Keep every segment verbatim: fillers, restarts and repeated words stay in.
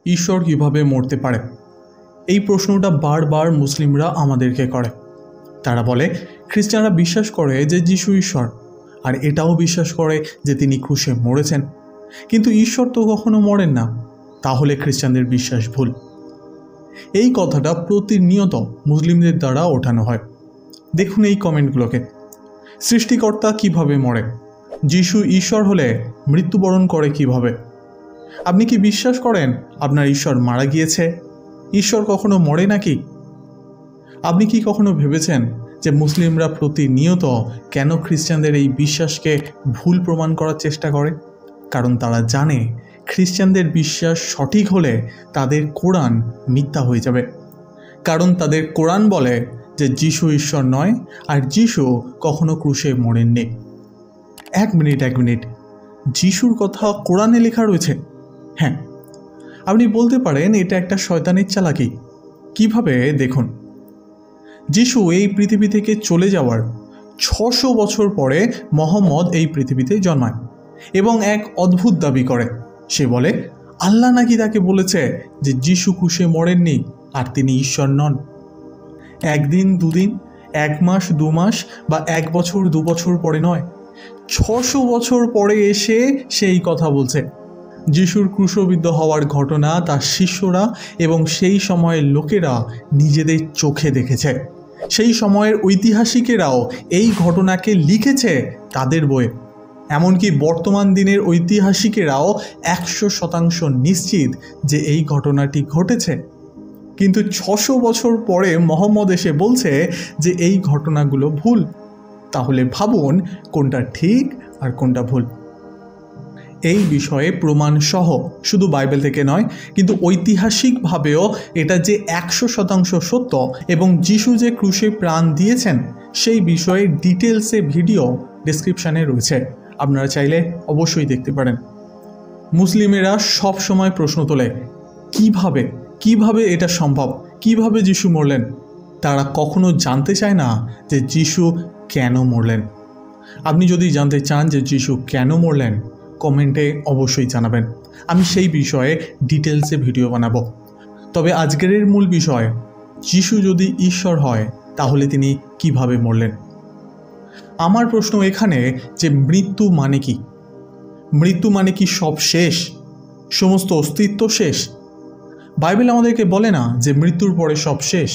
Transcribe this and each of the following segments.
ঈশ্বর কিভাবে মরতে পারে? এই প্রশ্নটা বারবার মুসলিমরা আমাদেরকে করে। তারা বলে খ্রিস্টানরা বিশ্বাস করে যে যিশু ঈশ্বর, আর এটাও বিশ্বাস করে যে তিনি ক্রুশে মরেছেন, কিন্তু ঈশ্বর তো কখনো মরেন না, তাহলে খ্রিস্টানদের বিশ্বাস ভুল। এই কথাটা প্রতিনিয়ত মুসলিমদের দ্বারা ওঠানো হয়। দেখুন এই কমেন্টগুলোকে। সৃষ্টিকর্তা কিভাবে মরে? যিশু ঈশ্বর হলে মৃত্যুবরণ করে কিভাবে? আপনি কি বিশ্বাস করেন আপনার ঈশ্বর মারা গিয়েছে? ঈশ্বর কখনো মরে নাকি? আপনি কি কখনো ভেবেছেন যে মুসলিমরা প্রতিনিয়ত কেন খ্রিস্টানদের এই বিশ্বাসকে ভুল প্রমাণ করার চেষ্টা করে? কারণ তারা জানে খ্রিস্টানদের বিশ্বাস সঠিক হলে তাদের কোরআন মিথ্যা হয়ে যাবে। কারণ তাদের কোরআন বলে যে যিশু ঈশ্বর নয়, আর যিশু কখনো ক্রুশে মরেননি। এক মিনিট এক মিনিট যিশুর কথা কোরআনে লেখা রয়েছে? হ্যাঁ, আপনি বলতে পারেন এটা একটা শয়তানের চালাকি। কিভাবে? দেখুন, যিশু এই পৃথিবী থেকে চলে যাওয়ার ছশো বছর পরে মোহাম্মদ এই পৃথিবীতে জন্মায় এবং এক অদ্ভুত দাবি করে। সে বলে আল্লাহ নাকি তাকে বলেছে যে যিশু ক্রুশে মরেননি আর তিনি ঈশ্বর নন। একদিন দুদিন, এক মাস দু মাস বা এক বছর দু বছর পরে নয়, ছশো বছর পরে এসে সেই কথা বলছে। যিশুর ক্রুশবিদ্ধ হওয়ার ঘটনা তার শিষ্যরা এবং সেই সময়ের লোকেরা নিজেদের চোখে দেখেছে। সেই সময়ের ঐতিহাসিকেরাও এই ঘটনাকে লিখেছে তাদের বইয়ে। এমনকি বর্তমান দিনের ঐতিহাসিকেরাও একশো শতাংশ নিশ্চিত যে এই ঘটনাটি ঘটেছে। কিন্তু ছশো বছর পরে মোহাম্মদ এসে বলছে যে এই ঘটনাগুলো ভুল। তাহলে ভাবুন কোনটা ঠিক আর কোনটা ভুল। এই বিষয়ে প্রমাণ সহ শুধু বাইবেল থেকে নয়, কিন্তু ঐতিহাসিকভাবেও এটা যে একশো শতাংশ সত্য এবং যিশু যে ক্রুশে প্রাণ দিয়েছেন সেই বিষয়ে ডিটেলসে ভিডিও ডেসক্রিপশানে রয়েছে, আপনারা চাইলে অবশ্যই দেখতে পারেন। মুসলিমেরা সব সময় প্রশ্ন তোলে কিভাবে কিভাবে এটা সম্ভব, কিভাবে যিশু মরলেন। তারা কখনো জানতে চায় না যে যিশু কেন মরলেন। আপনি যদি জানতে চান যে যিশু কেন মরলেন, কমেন্টে অবশ্যই জানাবেন, আমি সেই বিষয়ে ডিটেলসে ভিডিও বানাবো। তবে আজকের মূল বিষয়, যিশু যদি ঈশ্বর হয় তাহলে তিনি কিভাবে মরলেন। আমার প্রশ্ন এখানে যে মৃত্যু মানে কি? মৃত্যু মানে কি সব শেষ, সমস্ত অস্তিত্ব শেষ? বাইবেল আমাদেরকে বলে না যে মৃত্যুর পরে সব শেষ।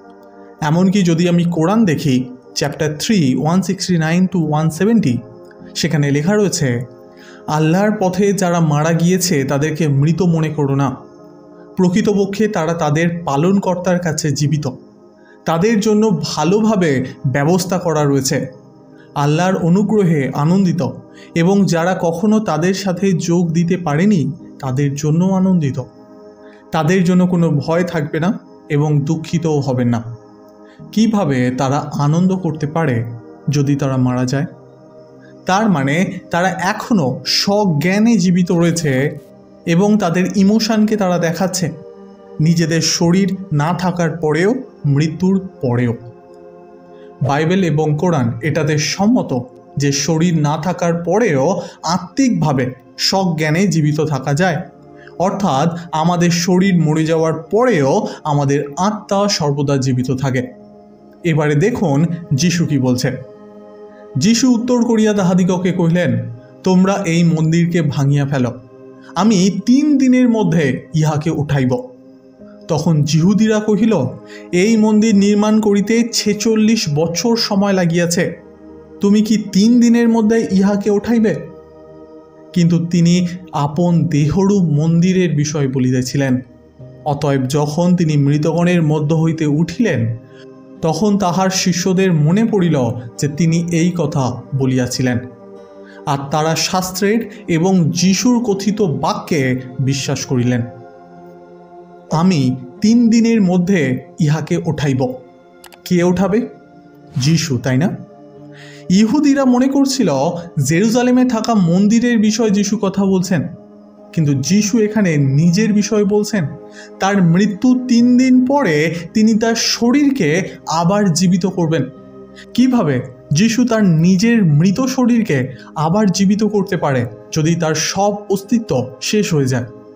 এমনকি যদি আমি কোরআন দেখি, chapter three one sixty nine two one seventy, সেখানে লেখা রয়েছে আল্লাহর পথে যারা মারা গিয়েছে তাদেরকে মৃত মনে করো না, প্রকৃতপক্ষে তারা তাদের পালনকর্তার কাছে জীবিত, তাদের জন্য ভালোভাবে ব্যবস্থা করা রয়েছে, আল্লাহর অনুগ্রহে আনন্দিত, এবং যারা কখনো তাদের সাথে যোগ দিতে পারেনি তাদের জন্য আনন্দিত। তাদের জন্য কোনো ভয় থাকবে না এবং দুঃখিতও হবেন না। কিভাবে তারা আনন্দ করতে পারে যদি তারা মারা যায়? তার মানে তারা এখনও সজ্ঞানে জীবিত রয়েছে এবং তাদের ইমোশনকে তারা দেখাচ্ছে, নিজেদের শরীর না থাকার পরেও, মৃত্যুর পরেও। বাইবেল এবং কোরআন এটাতে সম্মত যে শরীর না থাকার পরেও আত্মিকভাবে সজ্ঞানে জীবিত থাকা যায়। অর্থাৎ আমাদের শরীর মরে যাওয়ার পরেও আমাদের আত্মা সর্বদা জীবিত থাকে। এবারে দেখুন যিশু কি বলছে। যিশু উত্তর করিয়া তাহাদিগকে কহিলেন, তোমরা এই মন্দিরকে ভাঙিয়া ফেলো, আমি তিন দিনের মধ্যে ইহাকে উঠাইব। তখন যিহুদীরা কহিল, এই মন্দির নির্মাণ করিতে ছেচল্লিশ বছর সময় লাগিয়াছে, তুমি কি তিন দিনের মধ্যে ইহাকে উঠাইবে? কিন্তু তিনি আপন দেহরূপ মন্দিরের বিষয় বলিতেছিলেন। অতএব যখন তিনি মৃতগণের মধ্য হইতে উঠিলেন, তখন তাহার শিষ্যদের মনে পড়িল যে তিনি এই কথা বলিয়াছিলেন, আর তারা শাস্ত্রের এবং যিশুর কথিত বাক্যে বিশ্বাস করিলেন। আমি তিন দিনের মধ্যে ইহাকে উঠাইব। কে উঠাবে? যিশু, তাই না? ইহুদিরা মনে করছিল জেরুজালেমে থাকা মন্দিরের বিষয়ে যিশু কথা বলছেন, কিন্তু যিশু এখানে নিজের বিষয় বলছেন। তার মৃত্যু তিন দিন পরে তিনি তার শরীরকে আবার জীবিত করবেন। কিভাবে যিশু তার নিজের মৃত শরীরকে আবার জীবিত করতে পারে যদি তার সব অস্তিত্ব শেষ হয়ে যায়?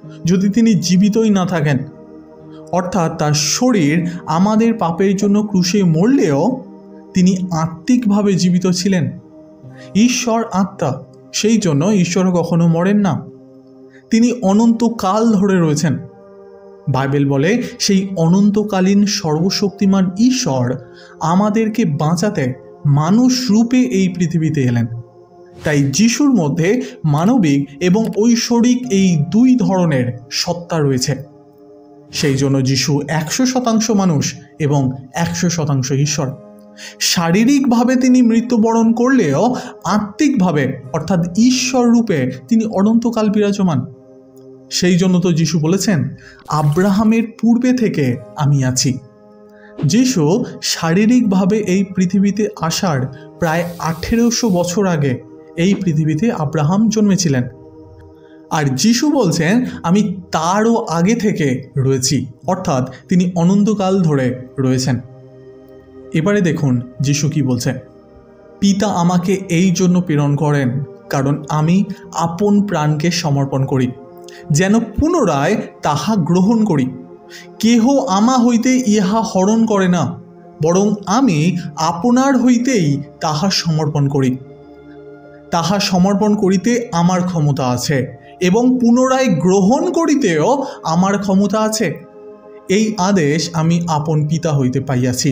যদি তিনি জীবিতই না থাকেন। অর্থাৎ তার শরীর আমাদের পাপের জন্য ক্রুশে মরলেও তিনি আত্মিকভাবে জীবিত ছিলেন। ঈশ্বর আত্মা, সেই জন্য ঈশ্বর কখনো মরেন না, তিনি অনন্তকাল ধরে রয়েছেন। বাইবেল বলে সেই অনন্তকালীন সর্বশক্তিমান ঈশ্বর আমাদেরকে বাঁচাতে মানুষ রূপে এই পৃথিবীতে এলেন। তাই যিশুর মধ্যে মানবিক এবং ঐশ্বরিক এই দুই ধরনের সত্তা রয়েছে। সেই জন্য যিশু একশো শতাংশ মানুষ এবং একশো শতাংশ ঈশ্বর। শারীরিকভাবে তিনি মৃত্যুবরণ করলেও আত্মিকভাবে অর্থাৎ ঈশ্বর রূপে তিনি অনন্তকাল বিরাজমান। সেই জন্য তো যিশু বলেছেন, আব্রাহামের পূর্বে থেকে আমি আছি। যিশু শারীরিকভাবে এই পৃথিবীতে আসার প্রায় আঠেরোশো বছর আগে এই পৃথিবীতে আব্রাহাম জন্মেছিলেন। আর যিশু বলছেন, আমি তারও আগে থেকে রয়েছি, অর্থাৎ তিনি অনন্তকাল ধরে রয়েছেন। এবারে দেখুন যিশু কি বলছে, পিতা আমাকে এই জন্য প্রেরণ করেন, কারণ আমি আপন প্রাণকে সমর্পণ করি, যেন পুনরায় তাহা গ্রহণ করি। কেহ আমা হইতে ইহা হরণ করে না, বরং আমি আপনার হইতেই তাহা সমর্পণ করি। তাহা সমর্পণ করিতে আমার ক্ষমতা আছে এবং পুনরায় গ্রহণ করিতেও আমার ক্ষমতা আছে। এই আদেশ আমি আপন পিতা হইতে পাইয়াছি।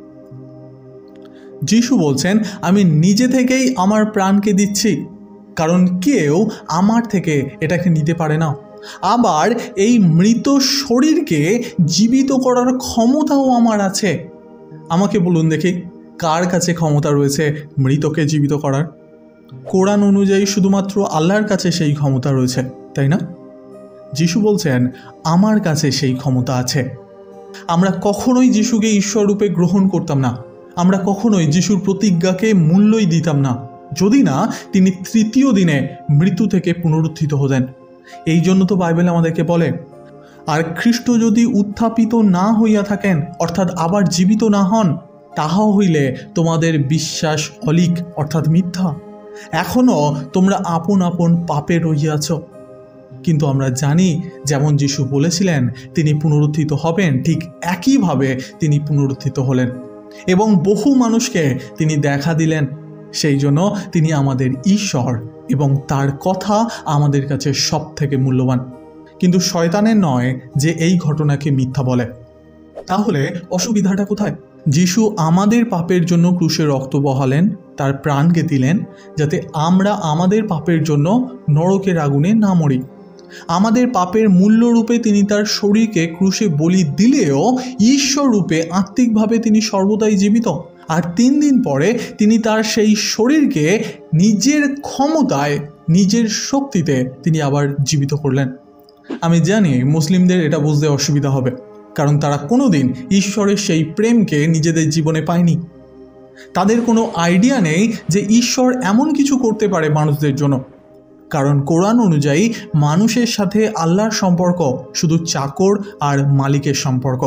যিশু বলছেন, আমি নিজে থেকেই আমার প্রাণকে দিচ্ছি, কারণ কেউ আমার থেকে এটাকে নিতে পারে না। আবার এই মৃত শরীরকে জীবিত করার ক্ষমতাও আমার আছে। আমাকে বলুন দেখি, কার কাছে ক্ষমতা রয়েছে মৃতকে জীবিত করার? কোরআন অনুযায়ী শুধুমাত্র আল্লাহর কাছে সেই ক্ষমতা রয়েছে, তাই না? যিশু বলছেন, আমার কাছে সেই ক্ষমতা আছে। আমরা কখনোই যিশুকে ঈশ্বর রূপে গ্রহণ করতাম না, আমরা কখনোই যিশুর প্রতিজ্ঞাকে মূল্যই দিতাম না, যদি না তিনি তৃতীয় দিনে মৃত্যু থেকে পুনরুত্থিত হতেন। এই জন্য তো বাইবেল আমাদেরকে বলে, আর খ্রিস্ট যদি উত্থাপিত না হইয়া থাকেন, অর্থাৎ আবার জীবিত না হন, তাহা হইলে তোমাদের বিশ্বাস অলিক, অর্থাৎ মিথ্যা। এখনও তোমরা আপন আপন পাপে রহিয়াছ। কিন্তু আমরা জানি, যেমন যিশু বলেছিলেন তিনি পুনরুত্থিত হবেন, ঠিক একইভাবে তিনি পুনরুত্থিত হলেন এবং বহু মানুষকে তিনি দেখা দিলেন। সেই জন্য তিনি আমাদের ঈশ্বর এবং তার কথা আমাদের কাছে সব থেকে মূল্যবান। কিন্তু শয়তানের নয় যে এই ঘটনাকে মিথ্যা বলে। তাহলে অসুবিধাটা কোথায়? যিশু আমাদের পাপের জন্য ক্রুশে রক্ত বহালেন, তার প্রাণকে দিলেন, যাতে আমরা আমাদের পাপের জন্য নরকের আগুনে না মরি। আমাদের পাপের মূল্যরূপে তিনি তার শরীরকে ক্রুশে বলি দিলেও ঈশ্বর রূপে আত্মিকভাবে তিনি সর্বদাই জীবিত। আর তিন দিন পরে তিনি তার সেই শরীরকে নিজের ক্ষমতায়, নিজের শক্তিতে তিনি আবার জীবিত করলেন। আমি জানি মুসলিমদের এটা বুঝতে অসুবিধা হবে, কারণ তারা কোনো দিন ঈশ্বরের সেই প্রেমকে নিজেদের জীবনে পায়নি। তাদের কোনো আইডিয়া নেই যে ঈশ্বর এমন কিছু করতে পারে মানুষদের জন্য। কারণ কোরআন অনুযায়ী মানুষের সাথে আল্লাহর সম্পর্ক শুধু চাকর আর মালিকের সম্পর্ক।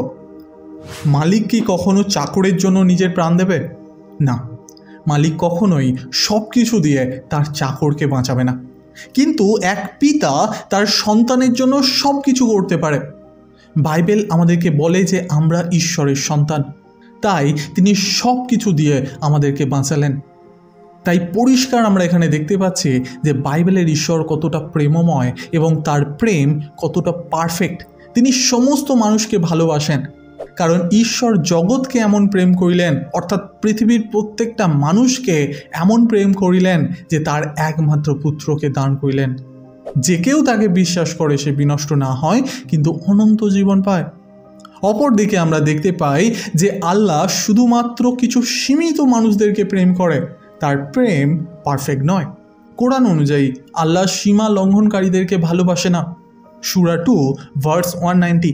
মালিক কি কখনো চাকরের জন্য নিজের প্রাণ দেবে? না, মালিক কখনোই সব কিছু দিয়ে তার চাকরকে বাঁচাবে না। কিন্তু এক পিতা তার সন্তানের জন্য সব কিছু করতে পারে। বাইবেল আমাদেরকে বলে যে আমরা ঈশ্বরের সন্তান, তাই তিনি সব কিছু দিয়ে আমাদেরকে বাঁচালেন। তাই পরিষ্কার আমরা এখানে দেখতে পাচ্ছি যে বাইবেলের ঈশ্বর কতটা প্রেমময় এবং তার প্রেম কতটা পারফেক্ট। তিনি সমস্ত মানুষকে ভালোবাসেন, কারণ ঈশ্বর জগৎকে এমন প্রেম করিলেন, অর্থাৎ পৃথিবীর প্রত্যেকটা মানুষকে এমন প্রেম করিলেন যে তার একমাত্র পুত্রকে দান করিলেন, যে কেউ তাকে বিশ্বাস করে সে বিনষ্ট না হয় কিন্তু অনন্ত জীবন পায়। অপরদিকে আমরা দেখতে পাই যে আল্লাহ শুধুমাত্র কিছু সীমিত মানুষদেরকে প্রেম করে, তার প্রেম পারফেক্ট নয়। কোরআন অনুযায়ী আল্লাহ সীমা লঙ্ঘনকারীদেরকে ভালোবাসে না। সূরা two verse one ninety.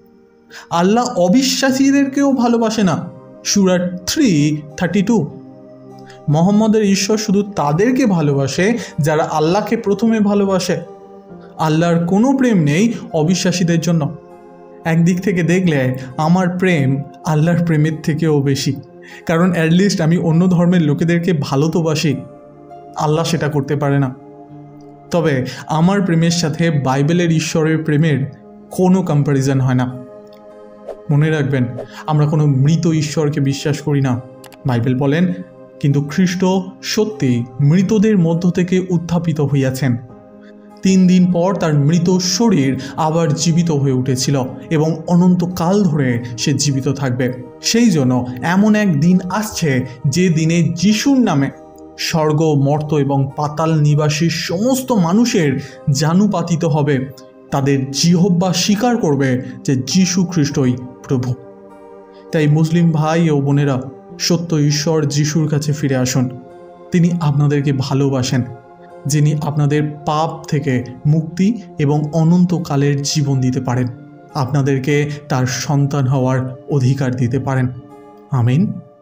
Allah অবিশ্বাসীদেরকেও ভালোবাসে না। সূরা থ্রি থার্টি টু। মোহাম্মদের ঈশ্বর শুধু তাদেরকে ভালোবাসে যারা আল্লাহকে প্রথমে ভালোবাসে। আল্লাহর কোনো প্রেম নেই অবিশ্বাসীদের জন্য। একদিক থেকে দেখলে আমার প্রেম আল্লাহর প্রেমের থেকেও বেশি, কারণ অ্যাটলিস্ট আমি অন্য ধর্মের লোকেদেরকে ভালো তো বাসি। আল্লাহ সেটা করতে পারে না। তবে আমার প্রেমের সাথে বাইবেলের ঈশ্বরের প্রেমের কোনো কম্প্যারিজন হয় না। মনে রাখবেন, আমরা কোনো মৃত ঈশ্বরকে বিশ্বাস করি না। বাইবেল বলেন, কিন্তু খ্রিস্ট সত্যি মৃতদের মধ্য থেকে উত্থাপিত হইয়াছেন। তিন দিন পর তার মৃত শরীর আবার জীবিত হয়ে উঠেছিল এবং অনন্তকাল ধরে সে জীবিত থাকবে। সেই জন্য এমন এক দিন আসছে যে দিনে যিশুর নামে স্বর্গ, মর্ত এবং পাতাল নিবাসী সমস্ত মানুষের জানু পাতিত হবে। তাদের জিহ্বা স্বীকার করবে যে যিশু খ্রিস্টই প্রভু। তাই মুসলিম ভাই ও বোনেরা, সত্য ঈশ্বর যিশুর কাছে ফিরে আসুন। তিনি আপনাদেরকে ভালোবাসেন, যিনি আপনাদের পাপ থেকে মুক্তি এবং অনন্তকালের জীবন দিতে পারেন, আপনাদেরকে তার সন্তান হওয়ার অধিকার দিতে পারেন। আমিন।